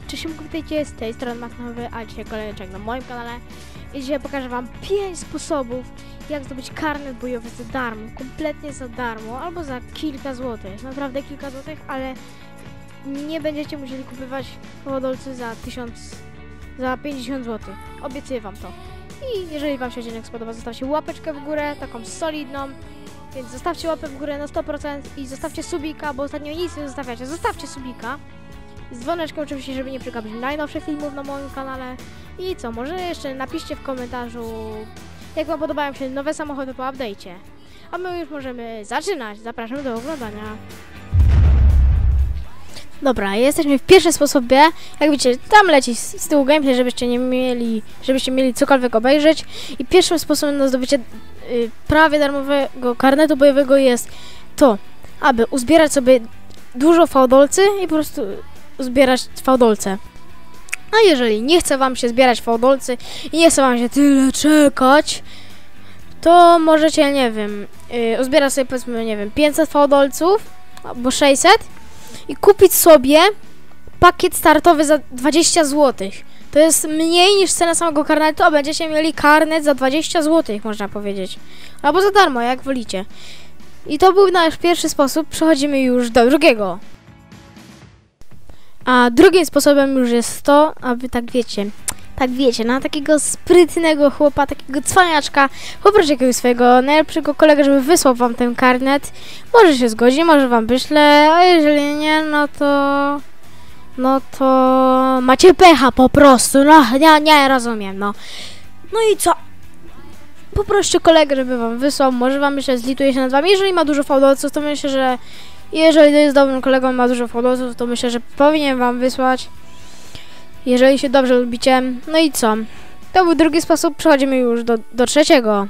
Cześć, witajcie, z tej strony Matnowy, a dzisiaj kolejny odcinek na moim kanale. I dzisiaj pokażę wam 5 sposobów, jak zdobyć karnet bojowy za darmo, kompletnie za darmo, albo za kilka złotych, naprawdę kilka złotych, ale nie będziecie musieli kupować powodolcy za 50 zł. Obiecuję wam to. I jeżeli wam się odcinek spodoba, zostawcie łapeczkę w górę, taką solidną, więc zostawcie łapę w górę na 100% i zostawcie subika, bo ostatnio nic nie zostawiacie, zostawcie subika. Z dzwoneczkiem oczywiście, żeby nie przegapić najnowszych filmów na moim kanale. I co, może jeszcze napiszcie w komentarzu, jak wam podobają się nowe samochody po update'cie. A my już możemy zaczynać. Zapraszam do oglądania. Dobra, jesteśmy w pierwszym sposobie. Jak widzicie, tam leci z tyłu gameplay, żebyście mieli cokolwiek obejrzeć. I pierwszym sposobem na zdobycie prawie darmowego karnetu bojowego jest to, aby uzbierać sobie dużo fałdolcy i po prostu zbierać fałdolce. A jeżeli nie chce wam się zbierać fałdolcy i nie chce wam się tyle czekać, to możecie, nie wiem, uzbierać sobie, powiedzmy, nie wiem, 500 fałdolców albo 600 i kupić sobie pakiet startowy za 20 zł. To jest mniej niż cena samego karnetu, a będziecie mieli karnet za 20 zł, można powiedzieć. Albo za darmo, jak wolicie. I to był nasz pierwszy sposób. Przechodzimy już do drugiego. A drugim sposobem już jest to, aby tak wiecie, na takiego sprytnego chłopa, takiego cwaniaczka, poproszę jakiegoś swojego najlepszego kolegę, żeby wysłał wam ten karnet. Może się zgodzi, może wam wyśle, a jeżeli nie, no to macie pecha po prostu, no nie rozumiem, no. No i co? Poproście kolegę, żeby wam wysłał, może wam myślę, zlituje się nad wami. Jeżeli ma dużo fałdolców, to myślę, że jeżeli to jest dobrym kolegą, ma dużo fałdolców, to myślę, że powinien wam wysłać. Jeżeli się dobrze lubicie. No i co? To był drugi sposób, przechodzimy już do trzeciego.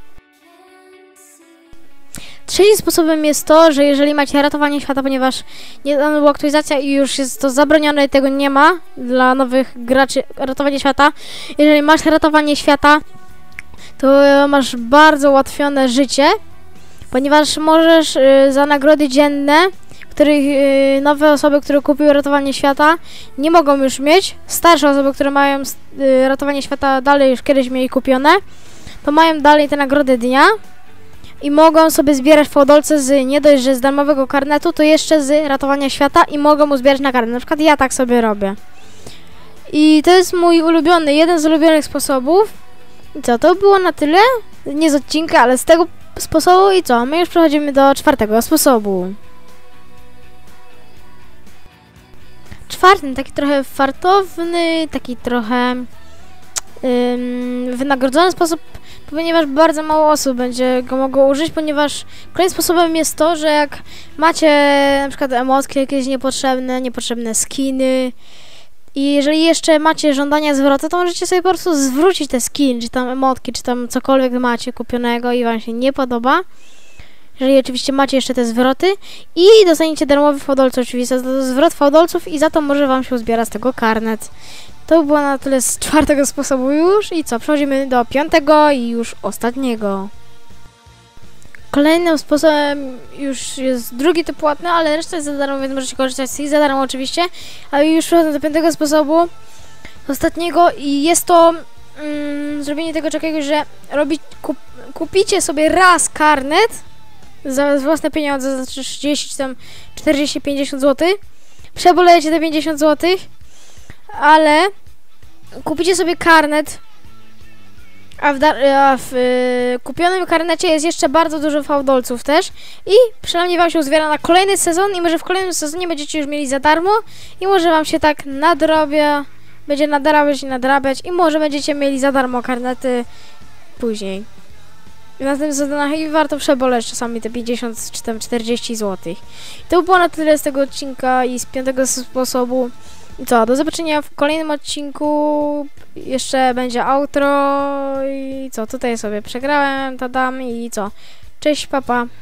Trzecim sposobem jest to, że jeżeli macie ratowanie świata, ponieważ niedawno była aktualizacja i już jest to zabronione i tego nie ma dla nowych graczy, ratowanie świata. Jeżeli masz ratowanie świata, to masz bardzo ułatwione życie, ponieważ możesz za nagrody dzienne, których nowe osoby, które kupiły ratowanie świata, nie mogą już mieć. Starsze osoby, które mają ratowanie świata dalej już kiedyś mieli kupione, to mają dalej te nagrody dnia i mogą sobie zbierać fałdolce z nie dość, że z darmowego karnetu, to jeszcze z ratowania świata i mogą mu zbierać na karnet. Na przykład ja tak sobie robię. I to jest mój ulubiony, jeden z ulubionych sposobów. I co, to było na tyle? Nie z odcinka, ale z tego sposobu. I co, my już przechodzimy do czwartego sposobu. Czwarty, taki trochę fartowny, taki trochę wynagrodzony sposób, ponieważ bardzo mało osób będzie go mogło użyć, ponieważ kolejnym sposobem jest to, że jak macie na przykład emotki jakieś niepotrzebne skiny, i jeżeli jeszcze macie żądania zwrotu, to możecie sobie po prostu zwrócić te skin, czy tam emotki, czy tam cokolwiek macie kupionego i wam się nie podoba. Jeżeli oczywiście macie jeszcze te zwroty i dostaniecie darmowy fałdolce oczywiście za zwrot fałdolców i za to może wam się uzbiera z tego karnet. To było na tyle z czwartego sposobu już i co, przechodzimy do piątego i już ostatniego. Kolejnym sposobem już jest drugi typ płatny, ale reszta jest za darmo, więc możecie korzystać z nich za darmo oczywiście. Ale już przechodzę do piątego sposobu, ostatniego, i jest to zrobienie tego czegoś, że kupicie sobie raz karnet za własne pieniądze, za 30, tam 40, 50 zł. Przebolejecie te 50 zł, ale kupicie sobie karnet, a w kupionym karnecie jest jeszcze bardzo dużo fałdolców też i przynajmniej wam się uzbiera na kolejny sezon i może w kolejnym sezonie będziecie już mieli za darmo i może wam się tak będzie nadrabiać i może będziecie mieli za darmo karnety później. Na tym sezonach i warto przeboleć czasami te 50 czy tam 40 zł. To było na tyle z tego odcinka i z piątego sposobu. I co, do zobaczenia w kolejnym odcinku. Jeszcze będzie outro i co, tutaj sobie przegrałem, tadam i co. Cześć, papa.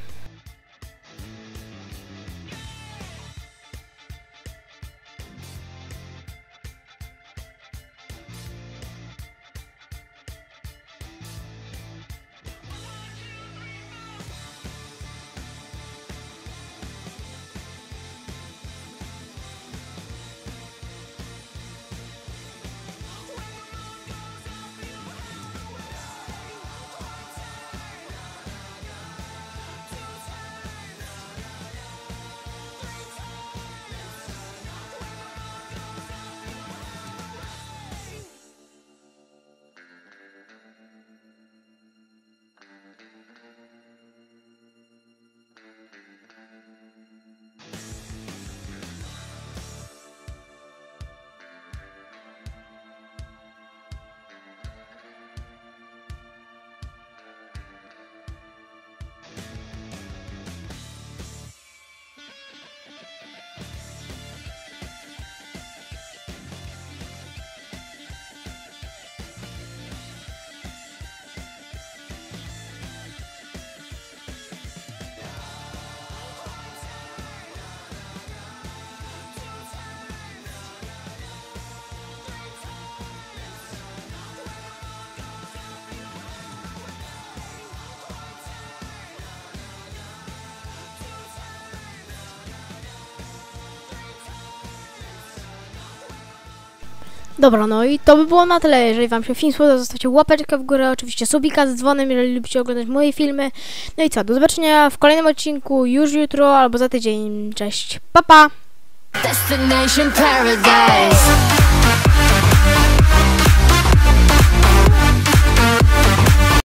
Dobra, no i to by było na tyle. Jeżeli wam się film spodobał, zostawcie łapeczkę w górę, oczywiście subika z dzwonem, jeżeli lubicie oglądać moje filmy. No i co, do zobaczenia w kolejnym odcinku już jutro albo za tydzień. Cześć, pa pa! Destination Paradise.